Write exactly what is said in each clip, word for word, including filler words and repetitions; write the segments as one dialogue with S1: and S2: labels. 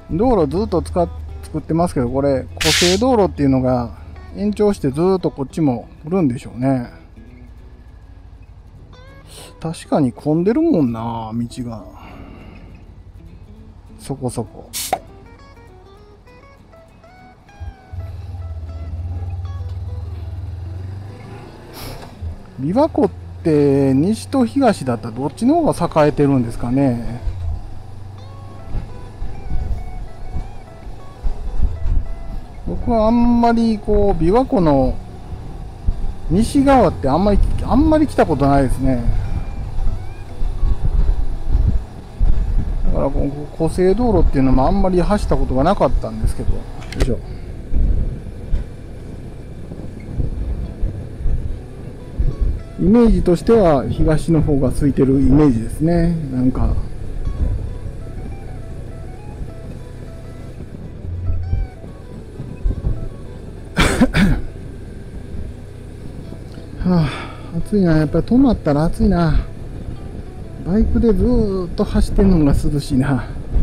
S1: 道路ずっと使っ作ってますけど、これ固定道路っていうのが延長してずっとこっちも来るんでしょうね。確かに混んでるもんな、道がそこそこ。琵琶湖って西と東だったらどっちの方が栄えてるんですかね。僕はあんまりこう琵琶湖の西側ってあんまりあんまり来たことないですね。だからこの湖西道路っていうのもあんまり走ったことがなかったんですけど。よいしょ。イメージとしては東の方が空いてるイメージですね。なんかはあ、暑いな。やっぱり止まったら暑いな。バイクでずーっと走ってんのが涼しいな。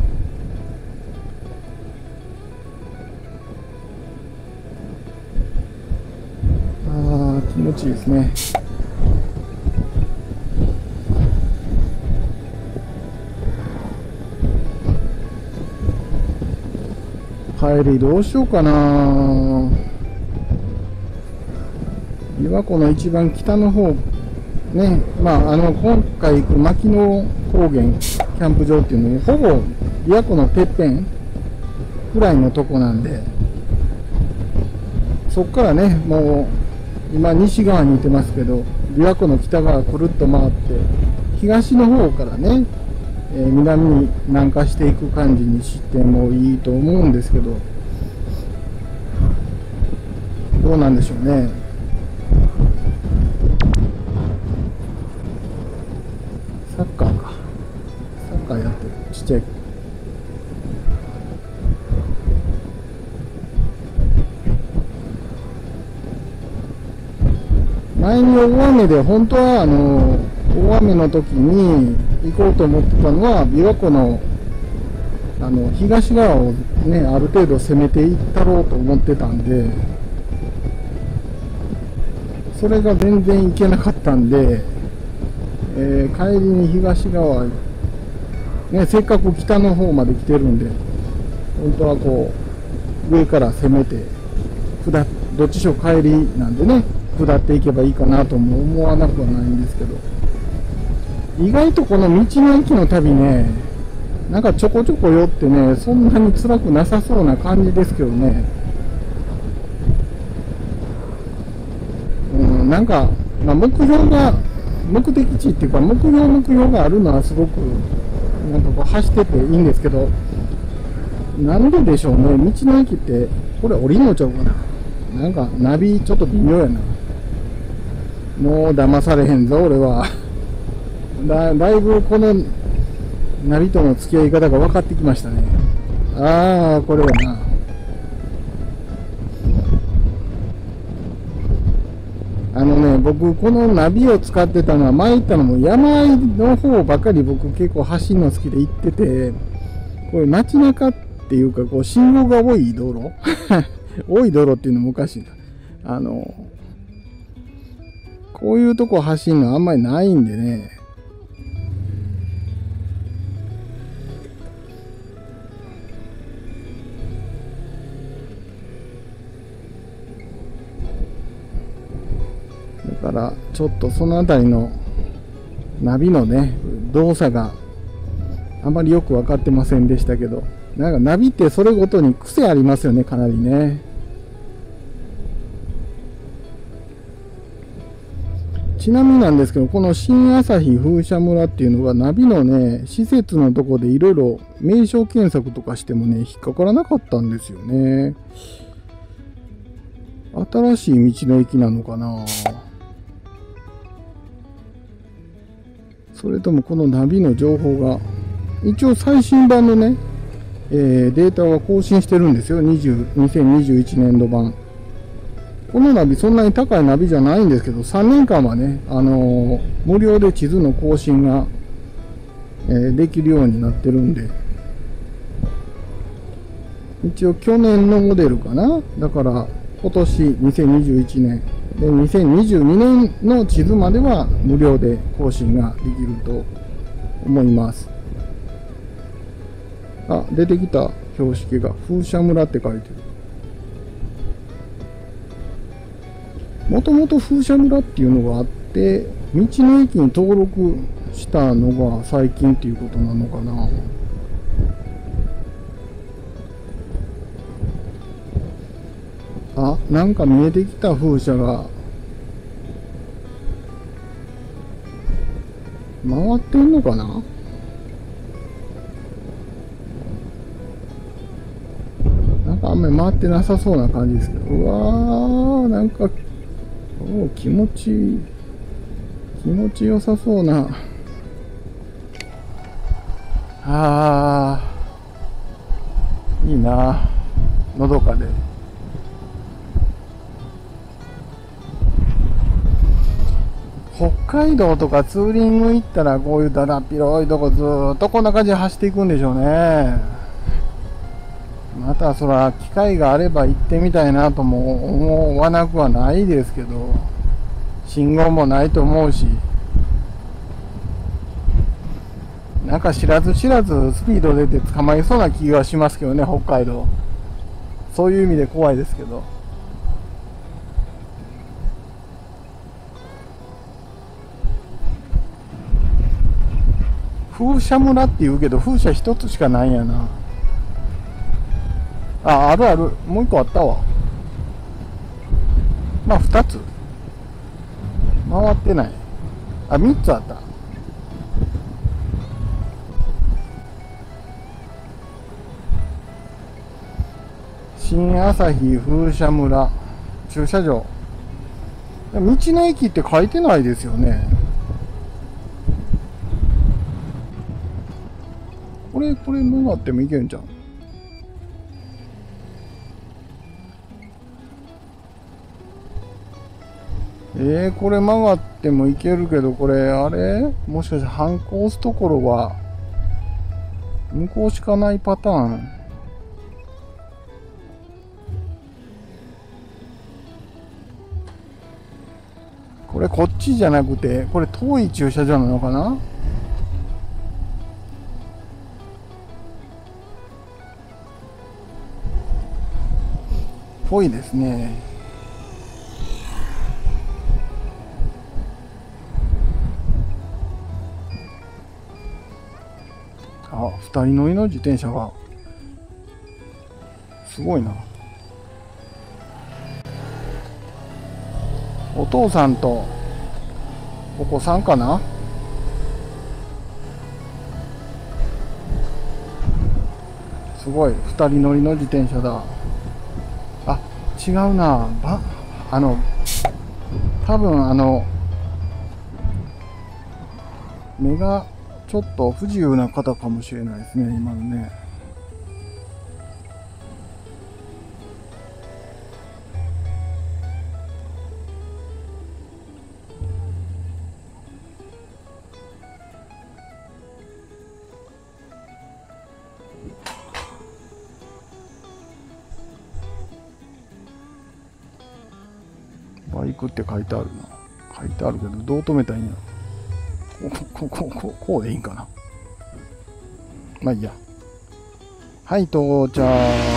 S1: ああ、気持ちいいですね。帰りどうしようかな。琵琶湖の一番北の方ね、まああの今回行く牧野高原キャンプ場っていうのはほぼ琵琶湖のてっぺんぐらいのとこなんで、そっからね、もう今西側にいてますけど、琵琶湖の北側くるっと回って東の方からね、えー、南に南下していく感じにしてもいいと思うんですけど、どうなんでしょうね。サッカーか。サッカーやってる。ちっちゃい。前に大雨で、本当はあの大雨の時に行こうと思ってたのは琵琶湖のあの東側をね、ある程度攻めていったろうと思ってたんで、それが全然行けなかったんで、えー、帰りに東側、ね、せっかく北の方まで来てるんで、本当はこう上から攻めて下っどっちしろ帰りなんでね、下っていけばいいかなとも思わなくはないんですけど、意外とこの道の駅の旅ね、なんかちょこちょこ寄ってね、そんなに辛くなさそうな感じですけどね。うん、なんか、まあ、目標が目的地っていうか、目標目標があるのはすごくなんかこう走ってていいんですけど、なんででしょうね。道の駅ってこれ降りんのちゃうかな。なんかナビちょっと微妙やな。もう騙されへんぞ俺は。だ, だいぶこのナビとの付き合い方が分かってきましたね。ああ、これやな。あのね、僕このナビを使ってたのは、前行ったのも山あいの方ばかり僕結構走るの好きで行ってて、こういう街中っていうか、こう信号が多い道路多い道路っていうのもおかしいな。あのこういうとこ走るのあんまりないんでね。だからちょっとそのあたりのナビのね動作があまりよく分かってませんでしたけど、なんかナビってそれごとに癖ありますよね、かなりね。ちなみになんですけど、この新旭風車村っていうのがナビのね施設のとこでいろいろ名称検索とかしてもね引っかからなかったんですよね。新しい道の駅なのかな、それともこのナビの情報が一応最新版のね、えー、データは更新してるんですよ。にせんにじゅういちねんど版。このナビそんなに高いナビじゃないんですけど、さんねんかんはね、あのー、無料で地図の更新が、えー、できるようになってるんで、 一応去年のモデルかな。だから今年にせんにじゅういちねんでにせんにじゅうにねんの地図までは無料で更新ができると思います。あ、出てきた標識が風車村って書いてる。もともと風車村っていうのがあって、道の駅に登録したのが最近っていうことなのかな。あ、なんか見えてきた風車が回ってんのかな。なんかあんまり回ってなさそうな感じですけど、うわー、なんかお気持ちいい、気持ちよさそうな。あー、いいな、のどかで。北海道とかツーリング行ったらこういうだだっ広いとこずーっとこんな感じで走っていくんでしょうね。またそら機会があれば行ってみたいなとも思わなくはないですけど、信号もないと思うし、なんか知らず知らずスピード出て捕まりそうな気がしますけどね、北海道。そういう意味で怖いですけど。風車村って言うけど風車一つしかないんやな。あ、あるある、もう一個あったわ。まあ二つ回ってない。あ、三つあった。新朝日風車村駐車場。道の駅って書いてないですよね。これ、これ曲がってもいけんじゃん。えー、これ曲がってもいけるけど、これ、あれもしかして反抗押すところは、向こうしかないパターン。これこっちじゃなくて、これ遠い駐車場なのかな。ぽいですね。あ、二人乗りの自転車がすごいな。お父さんとお子さんかな。すごい、二人乗りの自転車だ。あ、違うな。ば、あの、多分あの、目がちょっと不自由な方かもしれないですね、今のね。バイクって書いてあるな。書いてあるけど、どう止めたらいいんやろ。こう、こう、こう、こうでいいんかな。まあいいや。はい、到着。よ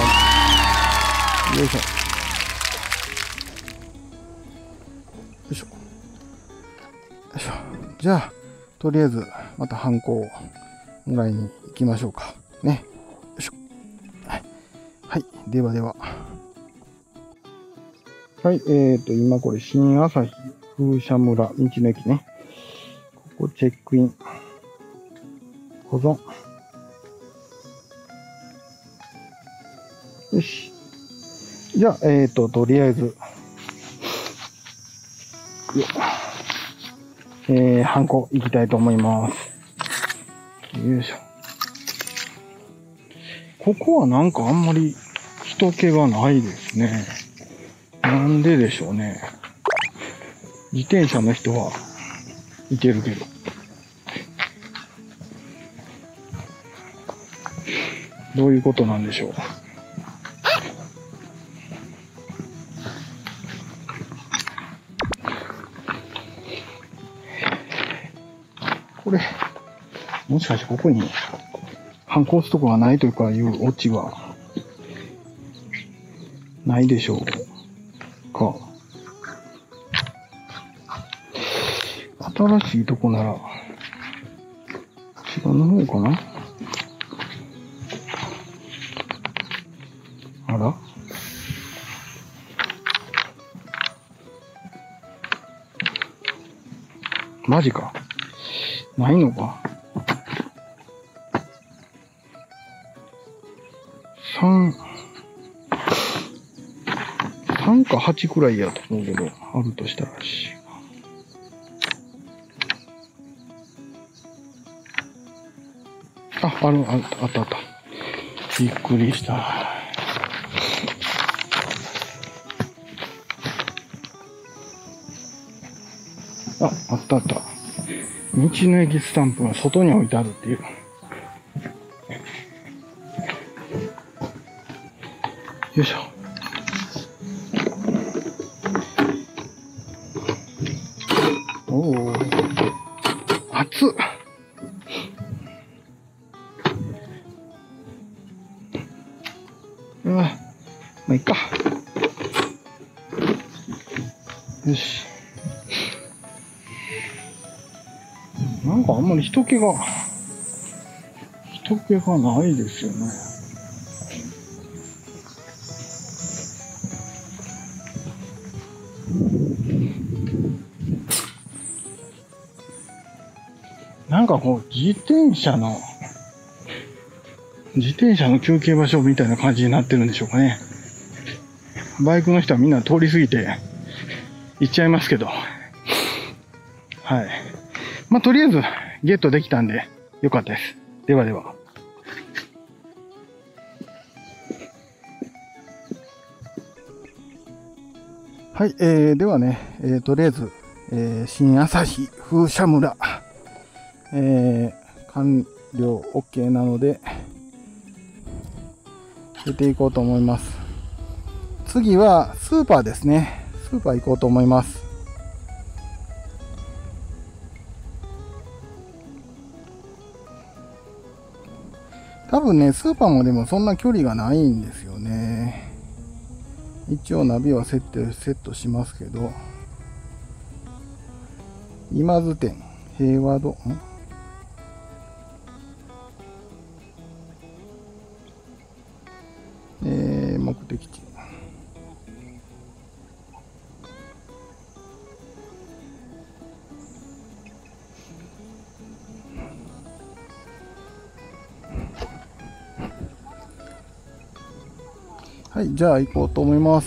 S1: いしょ。よいしょ。よいしょ。じゃあ、とりあえず、またハンコをもらいに行きましょうか。ね。よいしょ。はい。はい、ではでは。はい、えーと、今これ、新朝日風車村道の駅ね。ここチェックイン。保存。よし。じゃあ、えーと、とりあえず、よえー、ハンコ行きたいと思います。よいしょ。ここはなんかあんまり人気がないですね。なんででしょうね。自転車の人は行けるけど。どういうことなんでしょう。 もしかしてここに反抗すとこがないとかいうオチはないでしょうか。新しいとこなら、こちらの方かな。あら、マジか。ないのか。三、三か八くらいやと思うけど、あるとしたらし。あ、ある、あった、あったあった。びっくりした。あ、あったあった。道の駅スタンプが外に置いてあるっていう。よいしょ。おお。熱っ。うわ、まあいっか。よし。なんかあんまり人気が、人気がないですよね。なんかこう、自転車の、自転車の休憩場所みたいな感じになってるんでしょうかね。バイクの人はみんな通り過ぎて行っちゃいますけど。はい。まあ、とりあえずゲットできたんでよかったです。ではでは。はい、えー、ではね、えー、とりあえず、えー、新旭風車村、えー、完了 OK なので、出ていこうと思います。次はスーパーですね。スーパー行こうと思います。多分ね、スーパーもでもそんな距離がないんですよね。一応ナビはセット、セットしますけど、今津店、平和堂、んえー、目的地。はい、じゃあ行こうと思います。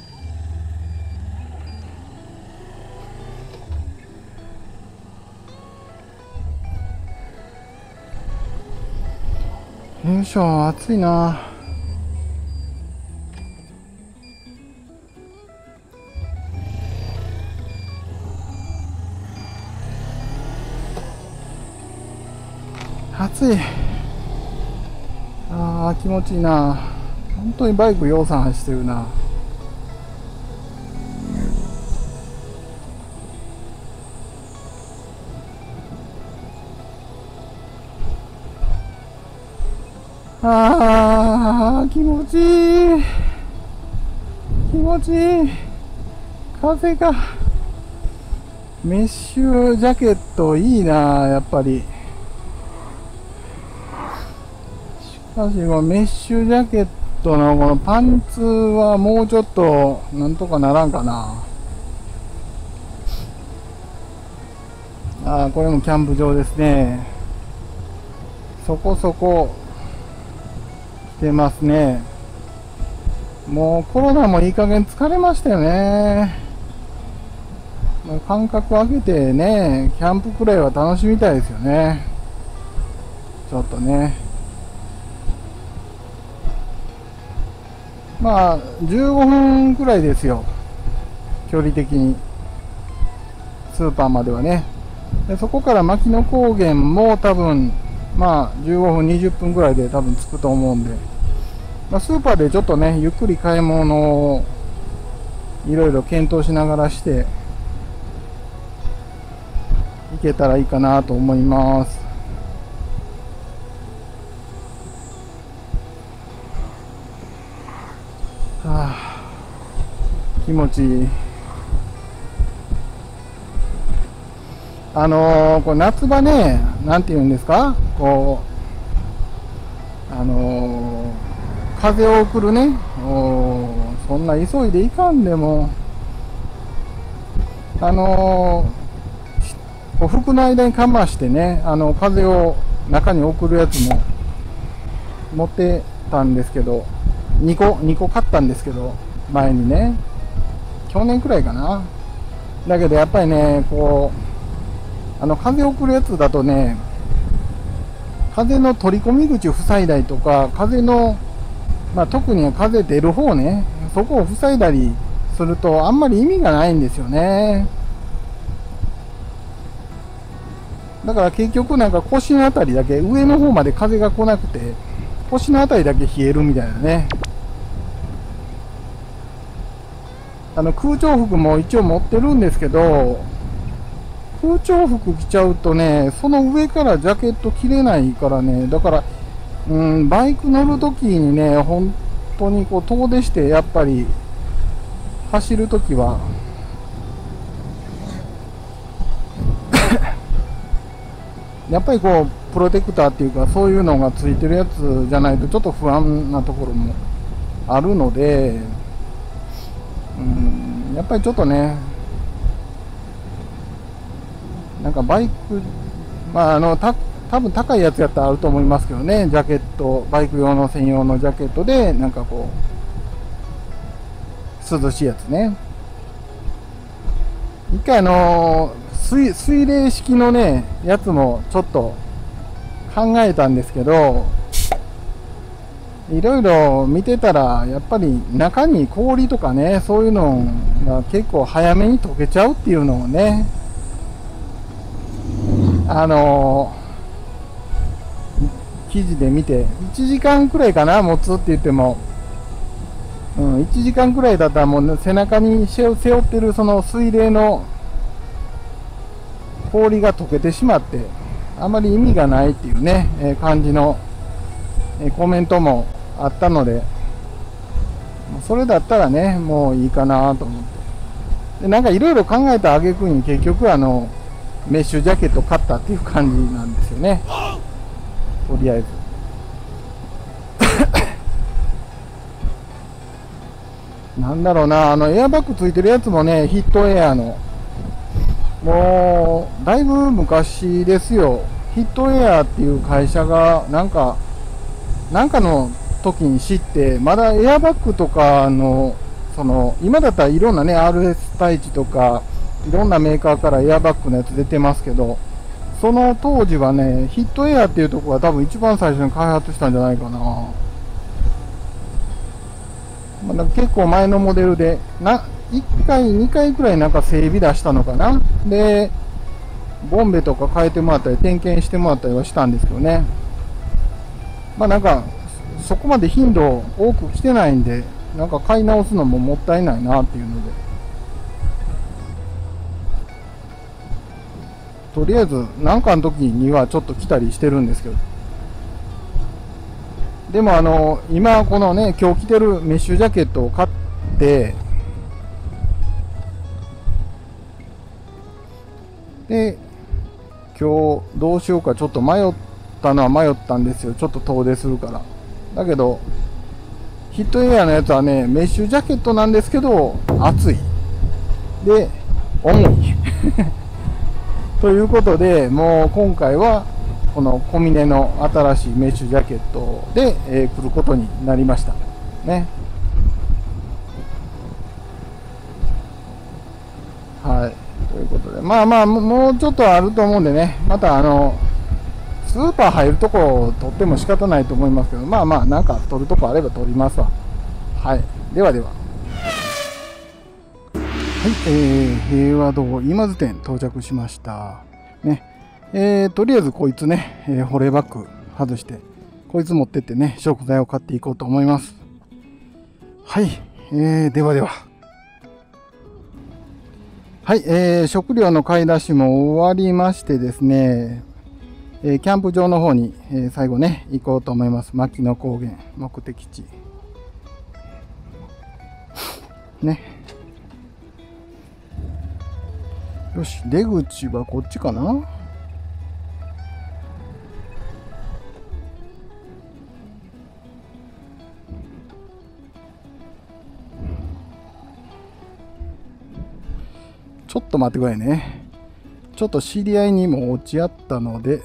S1: よいしょ、暑いな。暑い。ああ、気持ちいいな。本当にバイクようさん走ってるな。ああ、気持ちいい。気持ちいい。風が。メッシュジャケットいいな、やっぱり。しかし、メッシュジャケットのこのパンツはもうちょっとなんとかならんかな。ああ、これもキャンプ場ですね。そこそこ来てますね。もうコロナもいい加減疲れましたよね。間隔空けてね、キャンプくらいは楽しみたいですよね。ちょっとね。まあ、じゅうごふんくらいですよ。距離的に。スーパーまではね。でそこから牧野高原も多分、まあ、じゅうごふん、にじゅっぷんくらいで多分着くと思うんで。まあ、スーパーでちょっとね、ゆっくり買い物をいろいろ検討しながらして、いけたらいいかなと思います。 はあ、気持ちいい。あのー、これ夏場ね、なんて言うんですか、こう、あのー、風を送るね、おそんな急いでいかんでも、あのー、服の間にかましてね、あの風を中に送るやつも持ってたんですけど、にこ、にこ買ったんですけど、前にね、去年くらいかな。だけどやっぱりね、こう、あの風を送るやつだとね、風の取り込み口を塞いだりとか、風の、まあ、特に風出る方ね、そこを塞いだりするとあんまり意味がないんですよね。だから結局なんか腰のあたりだけ、上の方まで風が来なくて、腰のあたりだけ冷えるみたいなね。あの空調服も一応持ってるんですけど、空調服着ちゃうとね、その上からジャケット着れないからね、だから、うん、バイク乗るときにね、本当にこう遠出してやっぱり走るときは、やっぱりこうプロテクターっていうかそういうのがついてるやつじゃないとちょっと不安なところもあるので、うん、やっぱりちょっとね、なんかバイク、まああのた多分高いやつやったらあると思いますけどね、ジャケット、バイク用の専用のジャケットでなんかこう涼しいやつね。一回あの水水冷式のねやつもちょっと考えたんですけど、いろいろ見てたらやっぱり中に氷とかね、そういうのが結構早めに溶けちゃうっていうのをね、あの記事で見て、いちじかんくらいかな持つって言っても、うん、いちじかんくらいだったらもう背中に背負ってるその水冷の氷が溶けてしまってあまり意味がないっていうね、えー、感じの、えー、コメントもあったので、それだったらねもういいかなと思って、でなんかいろいろ考えた挙句に結局あのメッシュジャケット買ったっていう感じなんですよね、とりあえずなんだろうな、あのエアバッグついてるやつもね、ヒットエアのもうだいぶ昔ですよ。ヒットエアっていう会社がなんかなんかの時に知って、まだエアバッグとかのその今だったらいろんなね アールエス 対地とかいろんなメーカーからエアバッグのやつ出てますけど、その当時はねヒットエアっていうところが多分一番最初に開発したんじゃないかな。まあ、結構前のモデルでないっかいにかいくらいなんか整備出したのかな。でボンベとか変えてもらったり点検してもらったりはしたんですけどね、まあなんかそこまで頻度多く来てないんで、なんか買い直すのももったいないなっていうので、とりあえずなんかの時にはちょっと来たりしてるんですけど、でもあの今このね今日着てるメッシュジャケットを買って、で今日どうしようかちょっと迷ったのは迷ったんですよ、ちょっと遠出するから。だけどヒットエアのやつはねメッシュジャケットなんですけど厚いで重いということで、もう今回はこのコミネの新しいメッシュジャケットで、えー、来ることになりましたね。はい、ということで、まあまあもうちょっとあると思うんでね、またあのスーパー入るとこを取っても仕方ないと思いますけど、まあまあなんか取るとこあれば取りますわ。はい、ではでは。はい、えー、平和堂今津店到着しましたね。えー、とりあえずこいつね、えー、保冷バッグ外してこいつ持ってってね食材を買っていこうと思います。はい、えー、ではでは。はい、えー、食料の買い出しも終わりましてですね、えー、キャンプ場の方に、えー、最後ね行こうと思います。牧野高原目的地。 ね。よし、出口はこっちかな。ちょっと待ってくださいね。ちょっと知り合いにも落ち合ったので、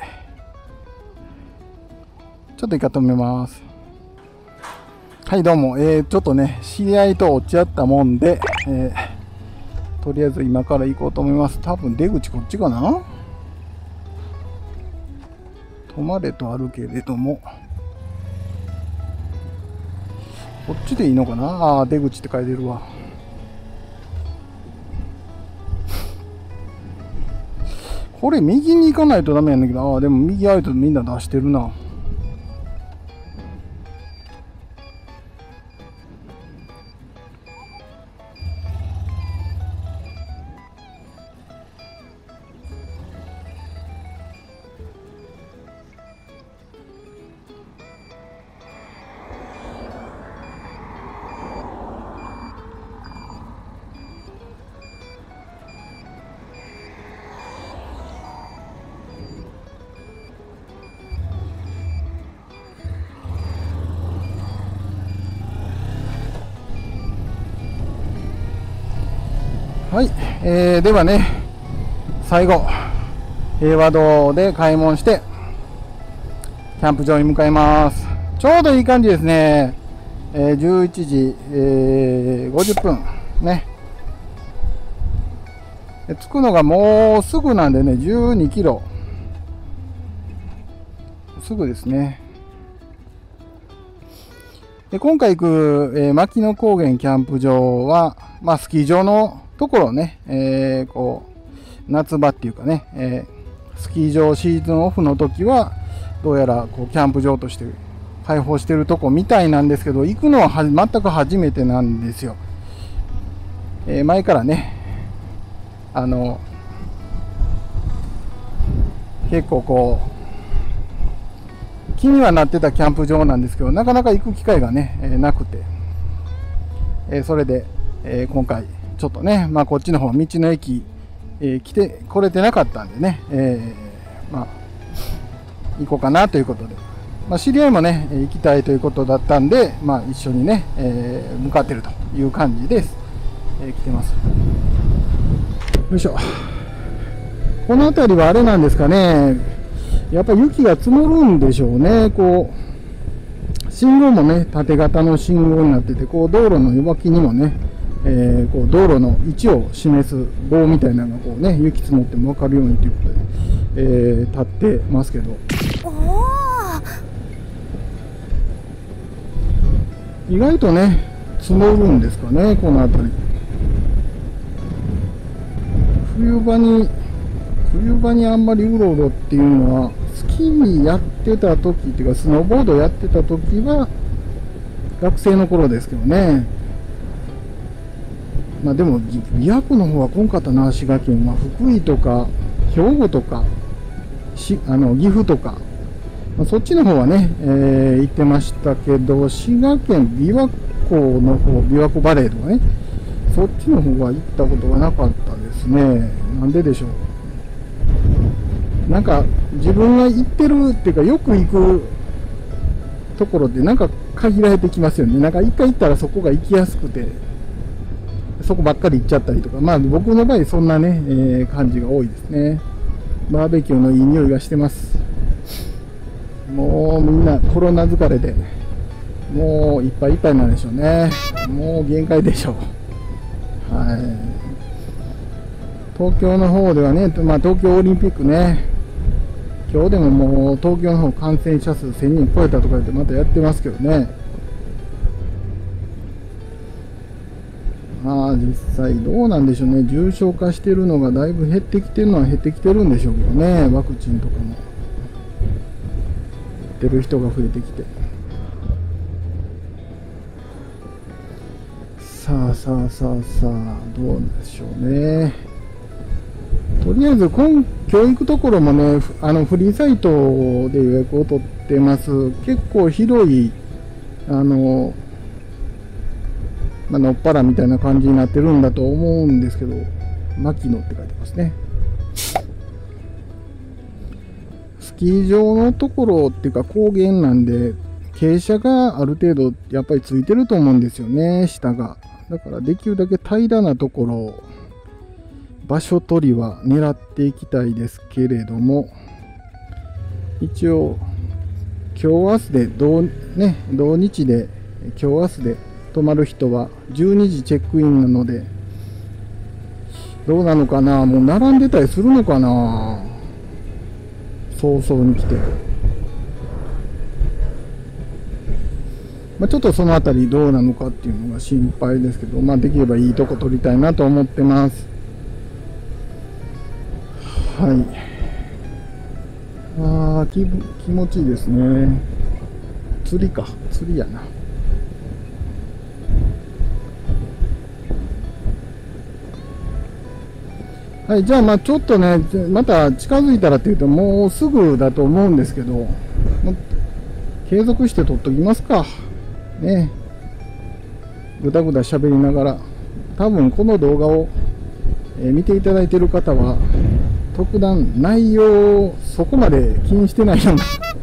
S1: ちょっと一回止めます。はい、どうも。えー、ちょっとね、知り合いと落ち合ったもんで、えー、とりあえず今から行こうと思います。多分出口こっちかな？止まれとあるけれども、こっちでいいのかな？ああ、出口って書いてるわ。これ右に行かないとダメやんだけど、ああ、でも右アウトみんな出してるな。はい、えー、ではね、最後、平和堂で買い物して、キャンプ場に向かいます。ちょうどいい感じですね。えー、じゅういちじ、えー、ごじゅっぷん。ね。着くのがもうすぐなんでね、じゅうにキロ。すぐですね。で今回行く、えー、牧野高原キャンプ場は、まあ、スキー場のところね、えー、こう夏場っていうかね、えー、スキー場シーズンオフの時はどうやらこうキャンプ場として開放してるとこみたいなんですけど、行くのはは全く初めてなんですよ。えー、前からね、あの結構こう気にはなってたキャンプ場なんですけど、なかなか行く機会がね、えー、なくて、えー、それで、えー、今回ちょっとね、まあ、こっちの方道の駅、えー、来て来れてなかったんでね、えー、まあ行こうかなということで、まあ、知り合いもね行きたいということだったんで、まあ、一緒にね、えー、向かってるという感じです。えー、来てます。よいしょ。この辺りはあれなんですかね、やっぱり雪が積もるんでしょうね。こう信号もね縦型の信号になってて、こう道路の脇にもね、えー、こう道路の位置を示す棒みたいなのがこうね、雪積もっても分かるようにということで、えー、立ってますけど、意外とね積もるんですかね、この辺り。冬場に冬場にあんまりうろうろっていうのは、スキーやってた時っていうかスノーボードやってた時は学生の頃ですけどね。まあでも琵琶湖の方は来んかったな、滋賀県は。福井とか兵庫とかしあの岐阜とか、まあ、そっちの方はね、えー、行ってましたけど、滋賀県琵琶湖の方、琵琶湖バレーとかね、そっちの方は行ったことがなかったですね。なんででしょう。なんか自分が行ってるっていうか、よく行くところってなんか限られてきますよね。なんか一回行ったらそこが行きやすくて、そこばっかり行っちゃったりとか、まあ僕の場合そんなね、えー、感じが多いですね。バーベキューのいい匂いがしてます。もうみんなコロナ疲れでもういっぱいいっぱいなんでしょうね。もう限界でしょう。はい。東京の方ではね、まあ東京オリンピックね、今日でももう東京の方感染者数せんにん超えたとか言ってまたやってますけどね。まあ実際どうなんでしょうね。重症化してるのがだいぶ減ってきてるのは減ってきてるんでしょうけどね。ワクチンとかも打ってる人が増えてきて、さあさあさあさあどうでしょうね。とりあえず今教育ところもね、あのフリーサイトで予約を取ってます。結構広いあのまあ、のっぱらみたいな感じになってるんだと思うんですけど、牧野って書いてますね。スキー場のところっていうか高原なんで、傾斜がある程度やっぱりついてると思うんですよね、下が。だからできるだけ平らなところ、場所取りは狙っていきたいですけれども、一応、今日明日で同、ね、同日で、今日明日で泊まる人はじゅうにじチェックインなので、どうなのかな、もう並んでたりするのかな、早々に来て。まあ、ちょっとそのあたりどうなのかっていうのが心配ですけど、まあ、できればいいとこ取りたいなと思ってます。はい。ああ、気、気持ちいいですね。釣りか。釣りやな。はい、じゃあ、まあちょっとね、また近づいたらっていうと、もうすぐだと思うんですけど、継続して撮っときますか。ね。ぐだぐだ喋りながら、多分この動画を、えー見ていただいている方は、特段内容をそこまで気にしてないよ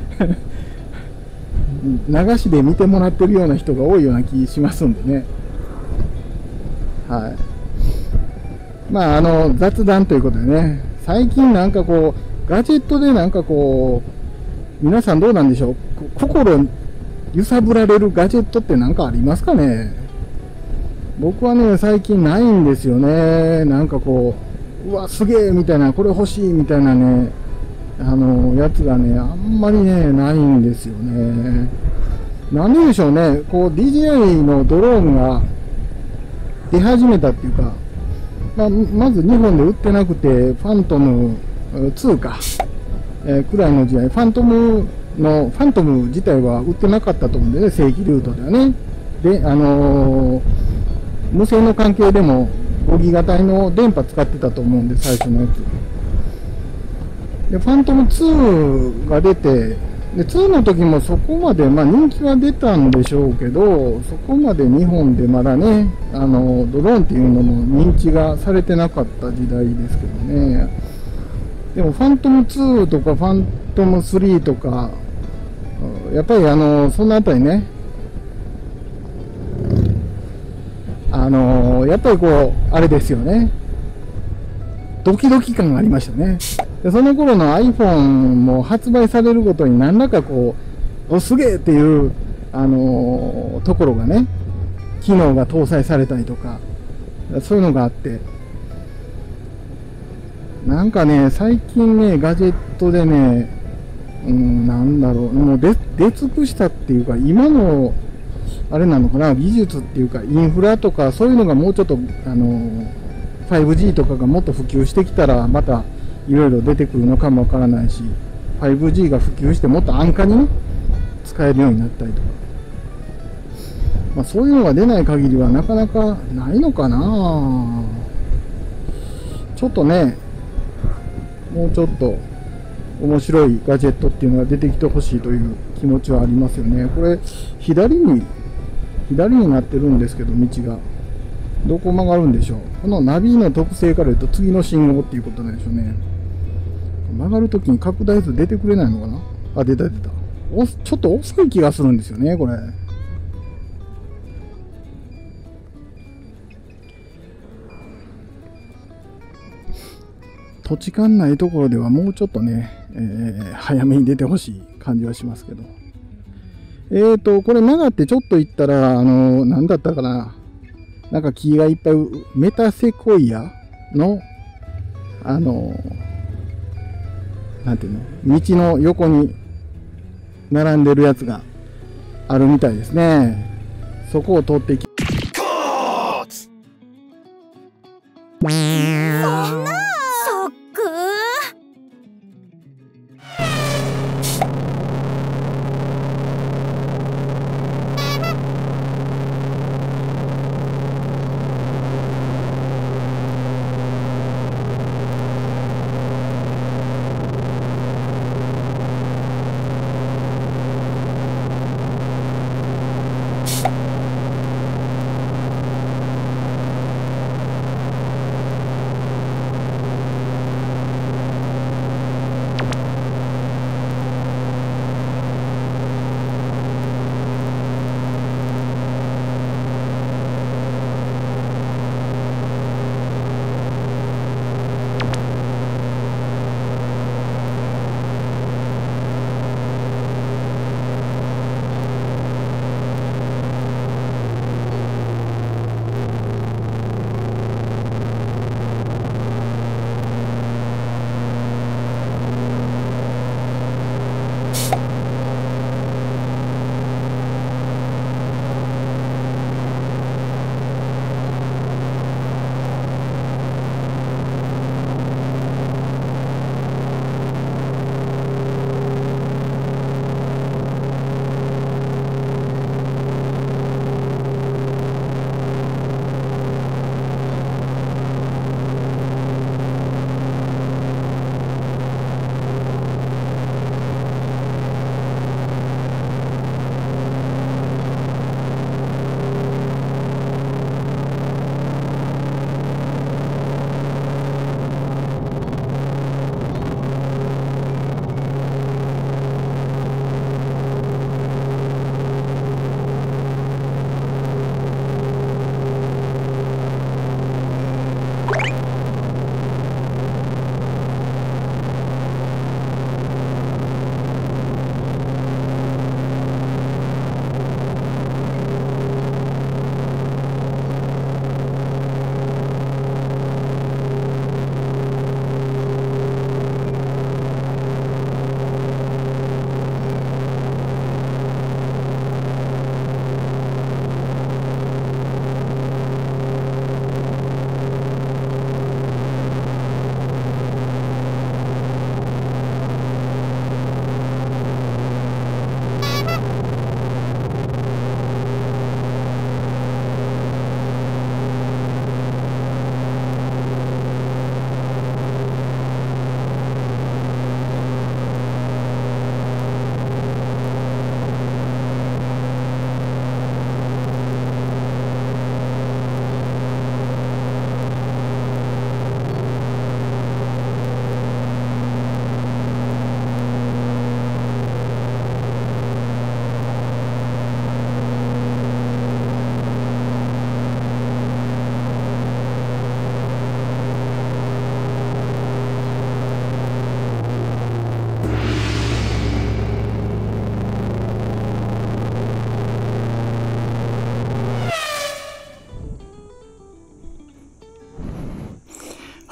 S1: うな流しで見てもらってるような人が多いような気しますんでね。はい。まあ、あの、雑談ということでね、最近なんかこう、ガジェットでなんかこう、皆さんどうなんでしょう、心揺さぶられるガジェットって何かありますかね。僕はね、最近ないんですよね。なんかこう、うわ、すげえみたいな、これ欲しいみたいなね、あの、やつがね、あんまりね、ないんですよね。なんででしょうね、こう、ディージェーアイ のドローンが出始めたっていうか、まあ、まず日本で売ってなくて、ファントムツーか、えー、くらいの時代、ファントムの、ファントム自体は売ってなかったと思うんでね、正規ルートではね。で、あのー、無線の関係でもごギガ帯の電波使ってたと思うんで、最初のやつ。で、ファントムツーが出て、で、ツーの時もそこまで、まあ人気は出たんでしょうけど、そこまで日本でまだね、あの、ドローンっていうのも認知がされてなかった時代ですけどね。でも、ファントムツーとかファントムスリーとか、やっぱりあの、そのあたりね、あの、やっぱりこう、あれですよね。ドキドキ感がありましたね。で、その頃の iPhone も発売されるごとに何らかこう、お、すげえっていう、あのー、ところがね、機能が搭載されたりとか、そういうのがあって、なんかね、最近ね、ガジェットでね、うん、なんだろう、もう出、出尽くしたっていうか、今の、あれなのかな、技術っていうか、インフラとか、そういうのがもうちょっと、あのー、ファイブジー とかがもっと普及してきたら、また、いろいろ出てくるのかもわからないし、ファイブジー が普及してもっと安価にね、使えるようになったりとか。まあそういうのが出ない限りはなかなかないのかな。ちょっとね、もうちょっと面白いガジェットっていうのが出てきてほしいという気持ちはありますよね。これ、左に、左になってるんですけど、道が。どこ曲がるんでしょう。このナビの特性から言うと次の信号っていうことなんでしょうね。曲がるときに拡大図出てくれないのかなあ、出た出た。お、ちょっと遅い気がするんですよね、これ。土地勘ないところではもうちょっとね、えー、早めに出てほしい感じはしますけど。えーと、これ曲がってちょっと行ったら、あのー、なんだったかな。なんか木がいっぱい、メタセコイアの、あのー、なんていうの、道の横に並んでるやつがあるみたいですね。そこを通っていき、
S2: そんなショック。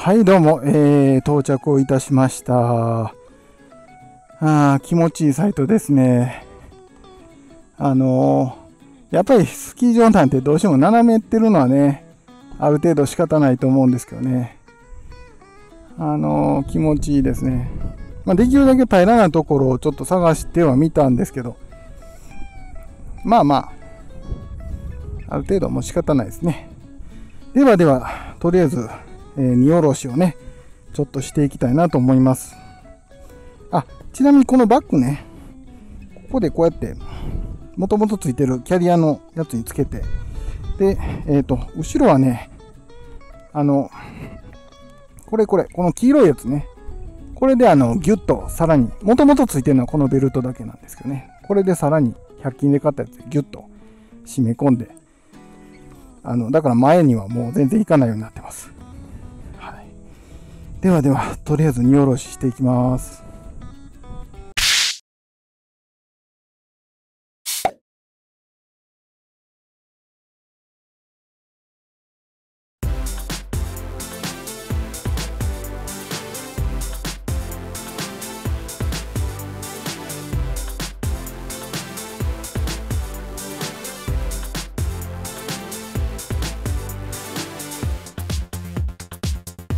S1: はい、どうも、えー、到着をいたしました。あー、気持ちいいサイトですね。あのー、やっぱりスキー場なんてどうしても斜めってるのはね、ある程度仕方ないと思うんですけどね。あのー、気持ちいいですね。まあ、できるだけ平らなところをちょっと探してはみたんですけど、まあまあ、ある程度もう仕方ないですね。ではでは、とりあえず、えー、荷下ろしをね、ちょっとしていきたいなと思います。あ、ちなみにこのバッグね、ここでこうやって、もともとついてるキャリアのやつにつけて、で、えっと、後ろはね、あの、これこれ、この黄色いやつね、これであの、ギュッとさらに、もともとついてるのはこのベルトだけなんですけどね、これでさらにひゃく均で買ったやつでギュッと締め込んで、あの、だから前にはもう全然行かないようになってます。はい。ではでは、とりあえず荷下ろししていきます。